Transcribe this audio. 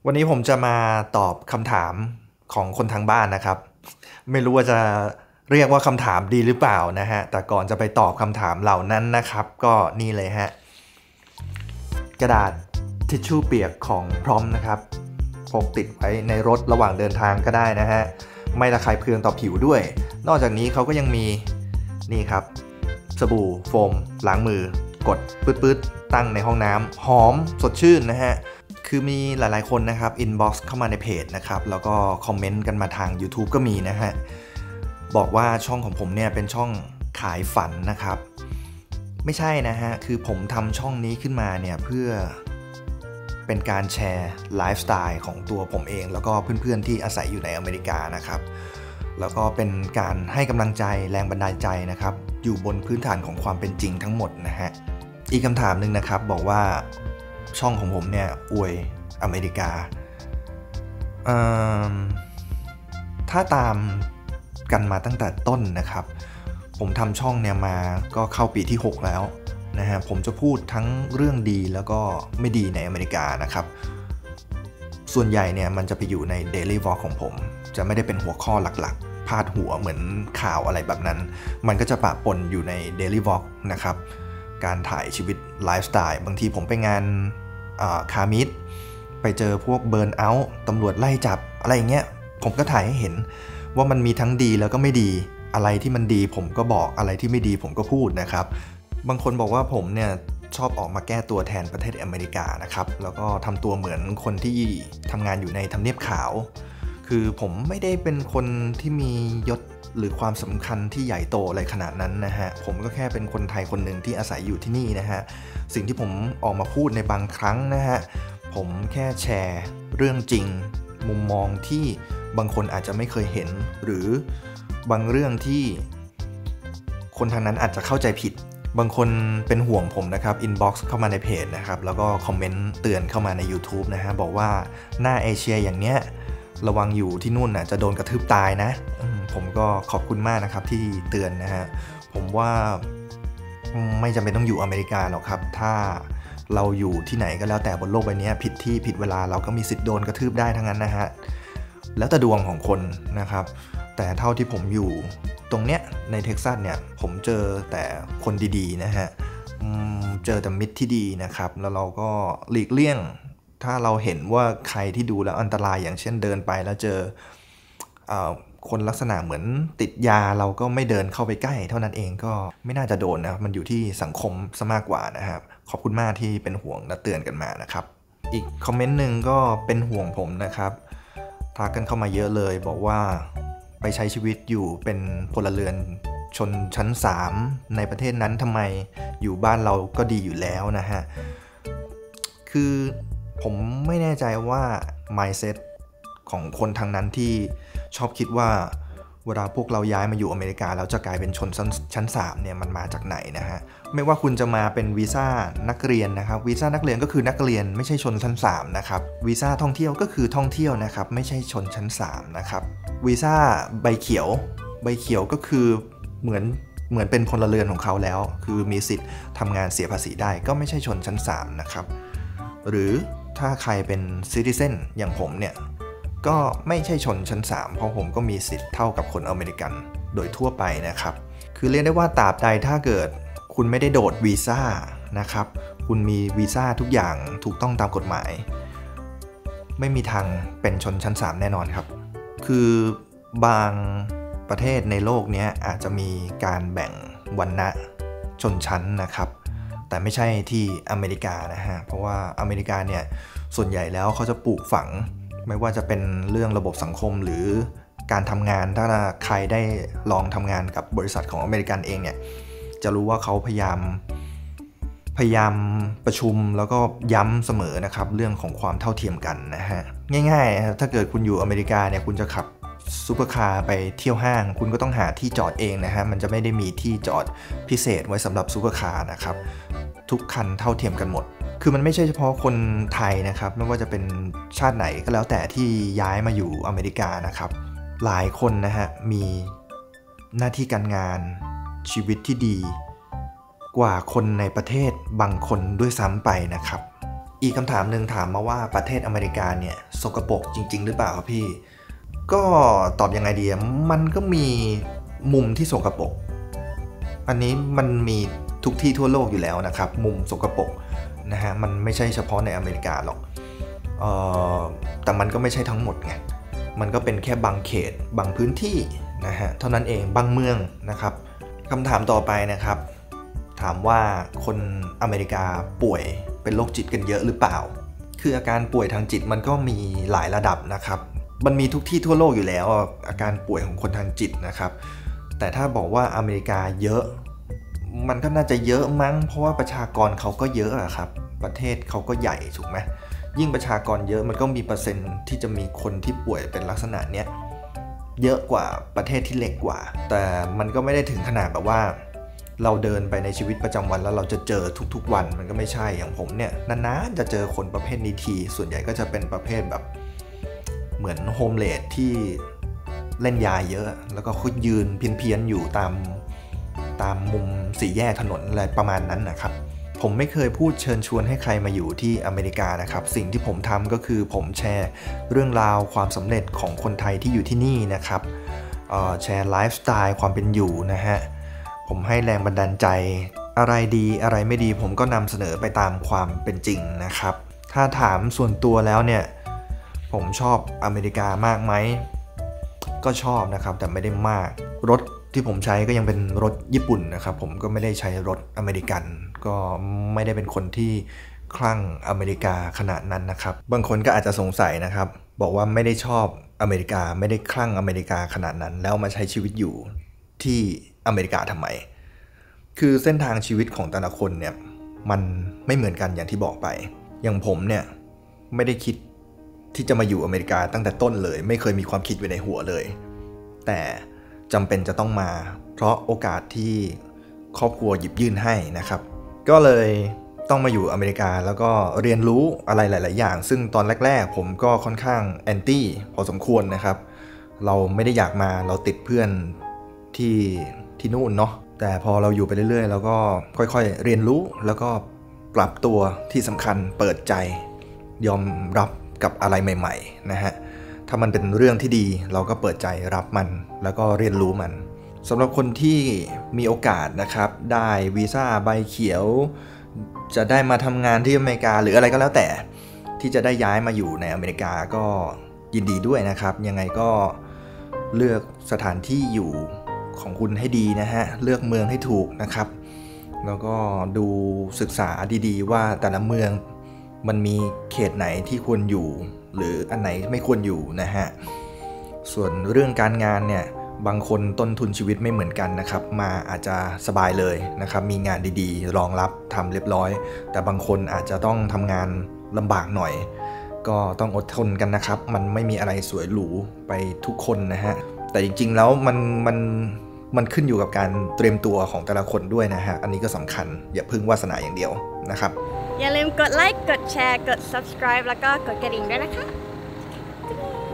วันนี้ผมจะมาตอบคำถามของคนทางบ้านนะครับ ไม่รู้ว่าจะเรียกว่าคำถามดีหรือเปล่านะฮะ แต่ก่อนจะไปตอบคำถามเหล่านั้นนะครับ ก็นี่เลยฮะ กระดาษทิชชู่เปียกของพร้อมนะครับพกติดไว้ในรถระหว่างเดินทางก็ได้นะฮะ ไม่ระคายเคืองต่อผิวด้วย นอกจากนี้เขาก็ยังมีนี่ครับสบู่โฟมล้างมือกดปื๊ดๆตั้งในห้องน้ำหอมสดชื่นนะฮะคือมีหลายๆคนนะครับอินบ็อกซ์เข้ามาในเพจนะครับแล้วก็คอมเมนต์กันมาทาง YouTube ก็มีนะฮะบอกว่าช่องของผมเนี่ยเป็นช่องขายฝันนะครับไม่ใช่นะฮะคือผมทำช่องนี้ขึ้นมาเนี่ยเพื่อเป็นการแชร์ไลฟ์สไตล์ของตัวผมเองแล้วก็เพื่อนๆที่อาศัยอยู่ในอเมริกานะครับแล้วก็เป็นการให้กำลังใจแรงบันดาลใจนะครับอยู่บนพื้นฐานของความเป็นจริงทั้งหมดนะฮะอีกคำถามหนึ่งนะครับบอกว่าช่องของผมเนี่ยอวยอเมริกาถ้าตามกันมาตั้งแต่ต้นนะครับผมทำช่องเนี่ยมาก็เข้าปีที่6แล้วนะฮะผมจะพูดทั้งเรื่องดีแล้วก็ไม่ดีในอเมริกานะครับส่วนใหญ่เนี่ยมันจะไปอยู่ใน Daily Vlog ของผมจะไม่ได้เป็นหัวข้อหลักๆพาดหัวเหมือนข่าวอะไรแบบนั้นมันก็จะปะปนอยู่ใน Daily Vlog นะครับการถ่ายชีวิตไลฟ์สไตล์บางทีผมไปงานคามิดไปเจอพวกเบิร์นเอาท์ตำรวจไล่จับอะไรอย่างเงี้ยผมก็ถ่ายให้เห็นว่ามันมีทั้งดีแล้วก็ไม่ดีอะไรที่มันดีผมก็บอกอะไรที่ไม่ดีผมก็พูดนะครับบางคนบอกว่าผมเนี่ยชอบออกมาแก้ตัวแทนประเทศอเมริกานะครับแล้วก็ทำตัวเหมือนคนที่ทำงานอยู่ในทำเนียบขาวคือผมไม่ได้เป็นคนที่มียศหรือความสำคัญที่ใหญ่โตอะไรขนาดนั้นนะฮะผมก็แค่เป็นคนไทยคนหนึ่งที่อาศัยอยู่ที่นี่นะฮะสิ่งที่ผมออกมาพูดในบางครั้งนะฮะผมแค่แชร์เรื่องจริงมุมมองที่บางคนอาจจะไม่เคยเห็นหรือบางเรื่องที่คนทางนั้นอาจจะเข้าใจผิดบางคนเป็นห่วงผมนะครับอินบ็อกซ์เข้ามาในเพจนะครับแล้วก็คอมเมนต์เตือนเข้ามาใน YouTube นะฮะบอกว่าหน้าเอเชียอย่างเนี้ยระวังอยู่ที่นู่นน่ะจะโดนกระทืบตายนะผมก็ขอบคุณมากนะครับที่เตือนนะฮะผมว่าไม่จำเป็นต้องอยู่อเมริกาหรอกครับถ้าเราอยู่ที่ไหนก็แล้วแต่บนโลกใบนี้ผิดที่ผิดเวลาเราก็มีสิทธิ์โดนกระทืบได้ทั้งนั้นนะฮะแล้วแต่ดวงของคนนะครับแต่เท่าที่ผมอยู่ตรงเนี้ยในเท็กซัสเนี่ยผมเจอแต่คนดีๆนะฮะเจอแต่มิตรที่ดีนะครับแล้วเราก็หลีกเลี่ยงถ้าเราเห็นว่าใครที่ดูแล้วอันตรายอย่างเช่นเดินไปแล้วเจอคนลักษณะเหมือนติดยาเราก็ไม่เดินเข้าไปใกล้เท่านั้นเองก็ไม่น่าจะโดนนะมันอยู่ที่สังคมซะมากกว่านะครับขอบคุณมากที่เป็นห่วงและเตือนกันมานะครับอีกคอมเมนต์หนึ่งก็เป็นห่วงผมนะครับทักกันเข้ามาเยอะเลยบอกว่าไปใช้ชีวิตอยู่เป็นพลเรือนชนชั้น3ในประเทศนั้นทำไมอยู่บ้านเราก็ดีอยู่แล้วนะฮะคือผมไม่แน่ใจว่า mindset ของคนทางนั้นที่ชอบคิดว่าเวลาพวกเราย้ายมาอยู่อเมริกาแล้วจะกลายเป็นชนชั้น3เนี่ยมันมาจากไหนนะฮะไม่ว่าคุณจะมาเป็นวีซ่านักเรียนนะครับวีซ่านักเรียนก็คือนักเรียนไม่ใช่ชนชั้น3นะครับวีซ่าท่องเที่ยวก็คือท่องเที่ยวนะครับไม่ใช่ชนชั้น3นะครับวีซ่าใบเขียวก็คือเหมือนเป็นพลเรือนของเขาแล้วคือมีสิทธิ์ทำงานเสียภาษีได้ก็ไม่ใช่ชนชั้น3นะครับหรือถ้าใครเป็นซิติเซนอย่างผมเนี่ยก็ไม่ใช่ชนชั้น3เพราะผมก็มีสิทธิ์เท่ากับคนอเมริกันโดยทั่วไปนะครับคือเรียกได้ว่าตราบใดถ้าเกิดคุณไม่ได้โดดวีซ่านะครับคุณมีวีซ่าทุกอย่างถูกต้องตามกฎหมายไม่มีทางเป็นชนชั้น3แน่นอนครับคือบางประเทศในโลกนี้อาจจะมีการแบ่งวรรณะชนชั้นนะครับแต่ไม่ใช่ที่อเมริกานะฮะเพราะว่าอเมริกาเนี่ยส่วนใหญ่แล้วเขาจะปลูกฝังไม่ว่าจะเป็นเรื่องระบบสังคมหรือการทำงานถ้าใครได้ลองทำงานกับบริษัทของอเมริกันเองเนี่ยจะรู้ว่าเขาพยายามประชุมแล้วก็ย้ำเสมอนะครับเรื่องของความเท่าเทียมกันนะฮะง่ายๆถ้าเกิดคุณอยู่อเมริกาเนี่ยคุณจะขับซุปเปอร์คาร์ไปเที่ยวห้างคุณก็ต้องหาที่จอดเองนะฮะมันจะไม่ได้มีที่จอดพิเศษไว้สำหรับซุปเปอร์คาร์นะครับทุกคันเท่าเทียมกันหมดคือมันไม่ใช่เฉพาะคนไทยนะครับไม่ว่าจะเป็นชาติไหนก็แล้วแต่ที่ย้ายมาอยู่อเมริกานะครับหลายคนนะฮะมีหน้าที่การงานชีวิตที่ดีกว่าคนในประเทศบางคนด้วยซ้ำไปนะครับอีกคำถามหนึ่งถามมาว่าประเทศอเมริกาเนี่ยสกปรกจริงๆหรือเปล่าครับพี่ก็ตอบยังไงดีมันก็มีมุมที่สกปรกอันนี้มันมีทุกที่ทั่วโลกอยู่แล้วนะครับมุมสกปรกนะฮะมันไม่ใช่เฉพาะในอเมริกาหรอกแต่มันก็ไม่ใช่ทั้งหมดไงมันก็เป็นแค่บางเขตบางพื้นที่นะฮะเท่านั้นเองบางเมืองนะครับคำถามต่อไปนะครับถามว่าคนอเมริกาป่วยเป็นโรคจิตกันเยอะหรือเปล่าคืออาการป่วยทางจิตมันก็มีหลายระดับนะครับมันมีทุกที่ทั่วโลกอยู่แล้วอาการป่วยของคนทางจิตนะครับแต่ถ้าบอกว่าอเมริกาเยอะมันก็น่าจะเยอะมั้งเพราะว่าประชากรเขาก็เยอะอะครับประเทศเขาก็ใหญ่ถูกไหมยิ่งประชากรเยอะมันก็มีเปอร์เซ็นต์ที่จะมีคนที่ป่วยเป็นลักษณะเนี้ยเยอะกว่าประเทศที่เล็กกว่าแต่มันก็ไม่ได้ถึงขนาดแบบว่าเราเดินไปในชีวิตประจำวันแล้วเราจะเจอทุกๆวันมันก็ไม่ใช่อย่างผมเนี่ยนานๆจะเจอคนประเภทนี้ทีส่วนใหญ่ก็จะเป็นประเภทแบบเหมือนโฮมเลสที่เล่นยาเยอะแล้วก็คุยยืนเพี้ยนๆอยู่ตามมุมสี่แยกถนนอะไรประมาณนั้นนะครับผมไม่เคยพูดเชิญชวนให้ใครมาอยู่ที่อเมริกานะครับสิ่งที่ผมทำก็คือผมแชร์เรื่องราวความสำเร็จของคนไทยที่อยู่ที่นี่นะครับแชร์ไลฟ์สไตล์ความเป็นอยู่นะฮะผมให้แรงบันดาลใจอะไรดีอะไรไม่ดีผมก็นำเสนอไปตามความเป็นจริงนะครับถ้าถามส่วนตัวแล้วเนี่ยผมชอบอเมริกามากไหมก็ชอบนะครับแต่ไม่ได้มากรถที่ผมใช้ก็ยังเป็นรถญี่ปุ่นนะครับผมก็ไม่ได้ใช้รถอเมริกันก็ไม่ได้เป็นคนที่คลั่งอเมริกาขนาดนั้นนะครับบางคนก็อาจจะสงสัยนะครับบอกว่าไม่ได้ชอบอเมริกาไม่ได้คลั่งอเมริกาขนาดนั้นแล้วมาใช้ชีวิตอยู่ที่อเมริกาทำไมคือเส้นทางชีวิตของแต่ละคนเนี่ยมันไม่เหมือนกันอย่างที่บอกไปอย่างผมเนี่ยไม่ได้คิดที่จะมาอยู่อเมริกาตั้งแต่ต้นเลยไม่เคยมีความคิดอยู่ในหัวเลยแต่จำเป็นจะต้องมาเพราะโอกาสที่ครอบครัวหยิบยื่นให้นะครับก็เลยต้องมาอยู่อเมริกาแล้วก็เรียนรู้อะไรหลายๆอย่างซึ่งตอนแรกๆผมก็ค่อนข้างแอนตี้พอสมควรนะครับเราไม่ได้อยากมาเราติดเพื่อนที่นู่นเนาะแต่พอเราอยู่ไปเรื่อยๆแล้วก็ค่อยๆเรียนรู้แล้วก็ปรับตัวที่สำคัญเปิดใจยอมรับกับอะไรใหม่ๆนะฮะถ้ามันเป็นเรื่องที่ดีเราก็เปิดใจรับมันแล้วก็เรียนรู้มันสำหรับคนที่มีโอกาสนะครับได้วีซ่าใบเขียวจะได้มาทำงานที่อเมริกาหรืออะไรก็แล้วแต่ที่จะได้ย้ายมาอยู่ในอเมริกาก็ยินดีด้วยนะครับยังไงก็เลือกสถานที่อยู่ของคุณให้ดีนะฮะเลือกเมืองให้ถูกนะครับแล้วก็ดูศึกษาดีๆว่าแต่ละเมืองมันมีเขตไหนที่ควรอยู่หรืออันไหนไม่ควรอยู่นะฮะส่วนเรื่องการงานเนี่ยบางคนต้นทุนชีวิตไม่เหมือนกันนะครับมาอาจจะสบายเลยนะครับมีงานดีๆรองรับทำเรียบร้อยแต่บางคนอาจจะต้องทำงานลำบากหน่อยก็ต้องอดทนกันนะครับมันไม่มีอะไรสวยหรูไปทุกคนนะฮะแต่จริงๆแล้วมันขึ้นอยู่กับการเตรียมตัวของแต่ละคนด้วยนะฮะอันนี้ก็สำคัญอย่าพึ่งวาสนาอย่างเดียวนะครับอย่าลืมกดไลค์กดแชร์กด subscribe แล้วก็กดกระดิ่งด้วยนะคะ